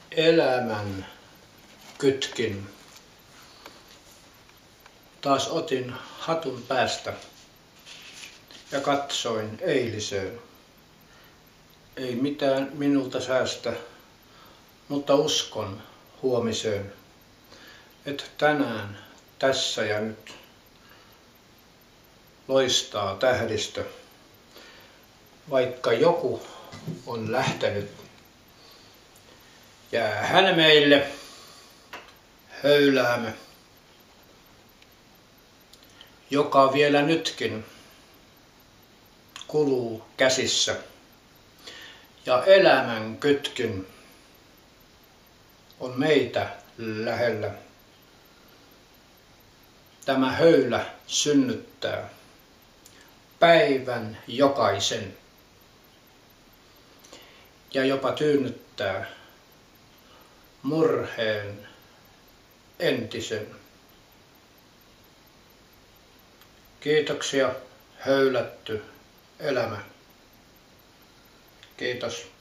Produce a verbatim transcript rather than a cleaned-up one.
Elämän kytkin. Taas otin hatun päästä ja katsoin eilisöön. Ei mitään minulta säästä, mutta uskon huomiseen, että tänään, tässä ja nyt loistaa tähdistö. Vaikka joku on lähtenyt, jää hän meille höyläämme, joka vielä nytkin kuluu käsissä, ja elämän kytkin on meitä lähellä. Tämä höylä synnyttää päivän jokaisen ja jopa tyynnyttää murheen entisen. Kiitoksia, höylätty elämä. Kiitos.